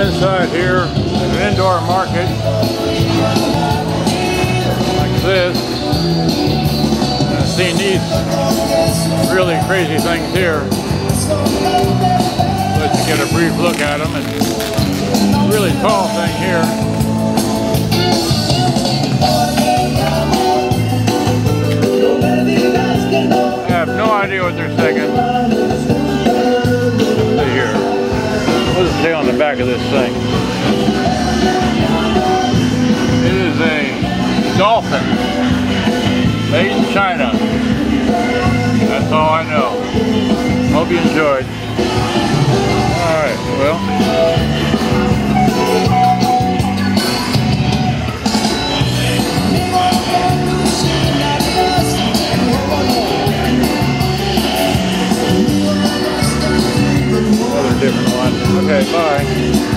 inside here at an indoor market like this. I've seen these really crazy things here. Let's get a brief look at them. And a really tall thing here. I have no idea what they're singing. Let's see here. What does it say on the back of this thing? It is a Dolphin, made in China. That's all I know. Hope you enjoyed. Alright, well. Another different one. Okay, bye.